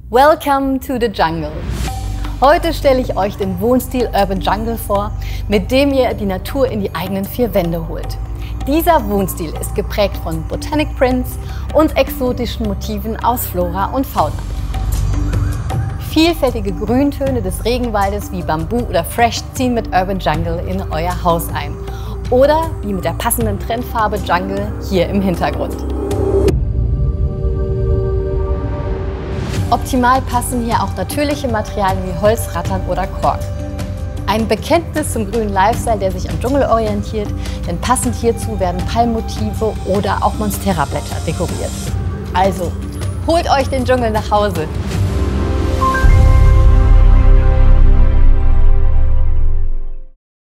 Welcome to the Jungle! Heute stelle ich euch den Wohnstil Urban Jungle vor, mit dem ihr die Natur in die eigenen vier Wände holt. Dieser Wohnstil ist geprägt von Botanic Prints und exotischen Motiven aus Flora und Fauna. Vielfältige Grüntöne des Regenwaldes wie Bambu oder Fresh ziehen mit Urban Jungle in euer Haus ein. Oder wie mit der passenden Trendfarbe Jungle hier im Hintergrund. Optimal passen hier auch natürliche Materialien wie Holz, Rattan oder Kork. Ein Bekenntnis zum grünen Lifestyle, der sich am Dschungel orientiert, denn passend hierzu werden Palmmotive oder auch Monstera-Blätter dekoriert. Also, holt euch den Dschungel nach Hause!